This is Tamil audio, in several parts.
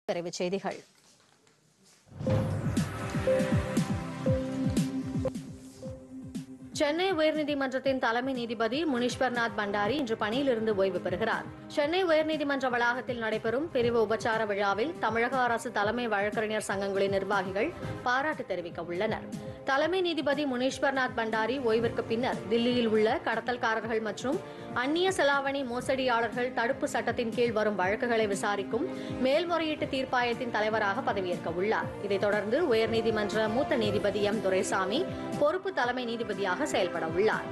விரைவுச் செய்திகள். சென்னை உயர்நீதிமன்றத்தின் தலைமை நீதிபதி முனீஸ்வர்நாத் பண்டாரி இன்று பணியிலிருந்து ஓய்வு பெறுகிறார். சென்னை உயர்நீதிமன்ற வளாகத்தில் நடைபெறும் பிரிவு உபச்சார விழாவில் தமிழக அரசு தலைமை வழக்கறிஞர் சங்கங்களின் நிர்வாகிகள் பாராட்டு தெரிவிக்க உள்ளனர். தலைமை நீதிபதி முனீஸ்வர்நாத் பண்டாரி ஓய்விற்கு பின்னர் தில்லியில் உள்ள கடத்தல்காரர்கள் மற்றும் அந்நிய செலாவணி மோசடியாளர்கள் தடுப்பு சட்டத்தின் கீழ் வரும் வழக்குகளை விசாரிக்கும் மேல்முறையீட்டு தீர்ப்பாயத்தின் தலைவராக பதவியேற்க உள்ளார். இதைத் தொடர்ந்து உயர்நீதிமன்ற மூத்த நீதிபதி எம். துரைசாமி பொறுப்பு தலைமை நீதிபதியாக செயல்பட உள்ளார்.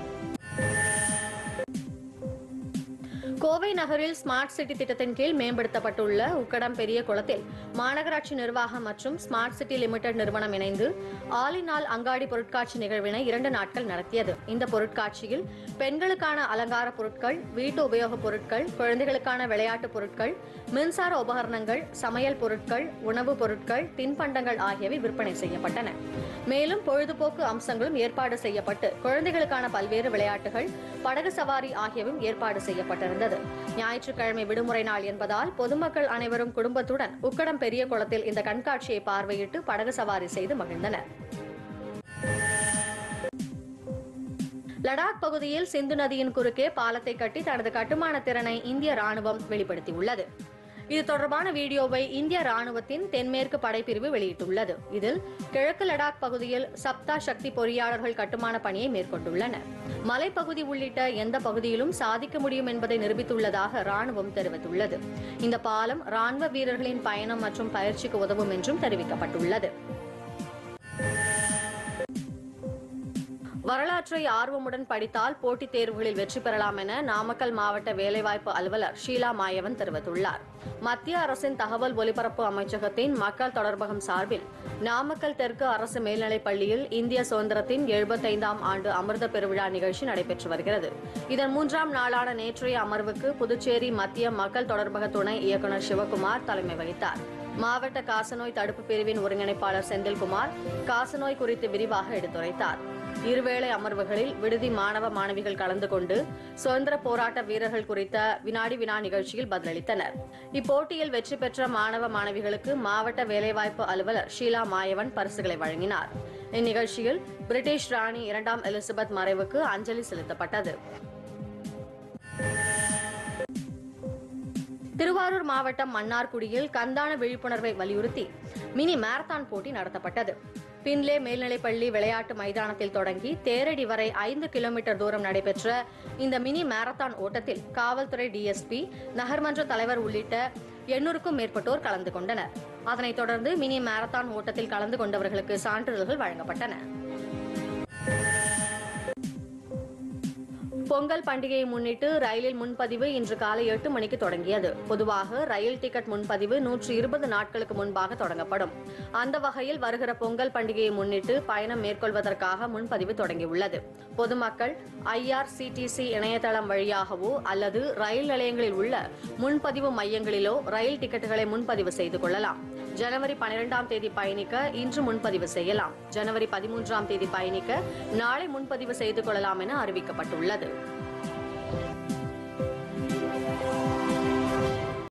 கோவை நகரில் ஸ்மார்ட் சிட்டி திட்டத்தின் கீழ் மேம்படுத்தப்பட்டுள்ள உக்கடம் பெரிய குளத்தில் மாநகராட்சி நிர்வாகம் மற்றும் ஸ்மார்ட் சிட்டி லிமிடெட் நிறுவனம் இணைந்து ஆல் இன் ஆல் அங்காடி பொருட்காட்சி நிகழ்வினை 2 நாட்கள் நடத்தியது. இந்த பொருட்காட்சியில் பெண்களுக்கான அலங்கார பொருட்கள், வீட்டு உபயோகப் பொருட்கள், குழந்தைகளுக்கான விளையாட்டுப் பொருட்கள், மின்சார உபகரணங்கள், சமையல் பொருட்கள், உணவுப் பொருட்கள், தின்பண்டங்கள் ஆகியவை விற்பனை செய்யப்பட்டன. மேலும் பொழுதுபோக்கு அம்சங்களும் ஏற்பாடு செய்யப்பட்டு குழந்தைகளுக்கான பல்வேறு விளையாட்டுகள், படகு சவாரி ஆகியவையும் ஏற்பாடு செய்யப்பட்டிருந்தது. ஞாயிற்றுக்கிழமை விடுமுறை நாள் என்பதால் பொதுமக்கள் அனைவரும் குடும்பத்துடன் உக்கடம் பெரிய குளத்தில் இந்த கண்காட்சியை பார்வையிட்டு படகு சவாரி செய்து மகிழ்ந்தனர். லடாக் பகுதியில் சிந்து நதியின் குறுக்கே பாலத்தை கட்டி தனது கட்டுமான திறனை இந்திய ராணுவம் வெளிப்படுத்தியுள்ளது. இது தொடர்பான வீடியோவை இந்திய ராணுவத்தின் தென்மேற்கு படைப்பிரிவு வெளியிட்டுள்ளது. இதில் கிழக்கு லடாக் பகுதியில் சப்தா சக்தி பொறியாளர்கள் கட்டுமான பணியை மேற்கொண்டுள்ளனர். மலைப்பகுதி உள்ளிட்ட எந்த பகுதியிலும் சாதிக்க முடியும் என்பதை நிரூபித்துள்ளதாக ராணுவம் தெரிவித்துள்ளது. இந்த பாலம் ராணுவ வீரர்களின் பயணம் மற்றும் பயிற்சிக்கு உதவும் என்றும் தெரிவிக்கப்பட்டுள்ளது. வரலாற்றை ஆர்வமுடன் படித்தால் போட்டித் தேர்வுகளில் வெற்றி பெறலாம் என நாமக்கல் மாவட்ட வேலைவாய்ப்பு அலுவலர் ஷீலா மாயவன் தெரிவித்துள்ளார். மத்திய அரசின் தகவல் ஒலிபரப்பு அமைச்சகத்தின் மக்கள் தொடர்பகம் சார்பில் நாமக்கல் தெற்கு அரசு மேல்நிலைப் பள்ளியில் இந்திய சுதந்திரத்தின் 75ஆம் ஆண்டு அமிர்த பெருவிழா நிகழ்ச்சி நடைபெற்று வருகிறது. இதன் 3ஆம் நாளான நேற்றைய அமர்வுக்கு புதுச்சேரி மத்திய மக்கள் தொடர்பக துணை இயக்குநர் சிவகுமார் தலைமை வகித்தார். மாவட்ட காசநோய் தடுப்பு பிரிவின் ஒருங்கிணைப்பாளர் செந்தில்குமார் காசநோய் குறித்து விரிவாக எடுத்துரைத்தார். இருவேளை அமர்வுகளில் விடுதி மாணவ மாணவிகள் கலந்து கொண்டு சுதந்திர போராட்ட வீரர்கள் குறித்த வினாடி வினா நிகழ்ச்சியில் பதிலளித்தனர். இப்போட்டியில் வெற்றி பெற்ற மாணவ மாணவிகளுக்கு மாவட்ட வேலைவாய்ப்பு அலுவலர் ஷீலா மாயவன் பரிசுகளை வழங்கினார். இந்நிகழ்ச்சியில் பிரிட்டிஷ் ராணி 2ஆம் எலிசபெத் மறைவுக்கு அஞ்சலி செலுத்தப்பட்டது. திருவாரூர் மாவட்டம் மன்னார்குடியில் கந்தான விழிப்புணர்வை வலியுறுத்தி மினி மாரத்தான் போட்டி நடத்தப்பட்டது. பின்லே மேல்நிலைப்பள்ளி விளையாட்டு மைதானத்தில் தொடங்கி தேரடி வரை 5 கிலோமீட்டர் தூரம் நடைபெற்ற இந்த மினி மாரத்தான் ஓட்டத்தில் காவல்துறை டிஎஸ்பி, நகர்மன்ற தலைவர் உள்ளிட்ட 800க்கும் மேற்பட்டோர் கலந்து கொண்டனர். அதனைத் தொடர்ந்து மினி மாரத்தான் ஓட்டத்தில் கலந்து கொண்டவர்களுக்கு சான்றிதழ்கள் வழங்கப்பட்டன. பொங்கல் பண்டிகையை முன்னிட்டு ரயிலில் முன்பதிவு இன்று காலை 8 மணிக்கு தொடங்கியது. பொதுவாக ரயில் டிக்கெட் முன்பதிவு 120 நாட்களுக்கு முன்பாக தொடங்கப்படும். அந்த வகையில் வருகிற பொங்கல் பண்டிகையை முன்னிட்டு பயணம் மேற்கொள்வதற்காக முன்பதிவு தொடங்கியுள்ளது. பொதுமக்கள் IRCTC இணையதளம் வழியாகவோ அல்லது ரயில் நிலையங்களில் உள்ள முன்பதிவு மையங்களிலோ ரயில் டிக்கெட்டுகளை முன்பதிவு செய்து கொள்ளலாம். ஜனவரி 12ஆம் தேதி பயணிக்க இன்று முன்பதிவு செய்யலாம். ஜனவரி 13ஆம் தேதி பயணிக்க நாளை முன்பதிவு செய்து கொள்ளலாம் என அறிவிக்கப்பட்டுள்ளது.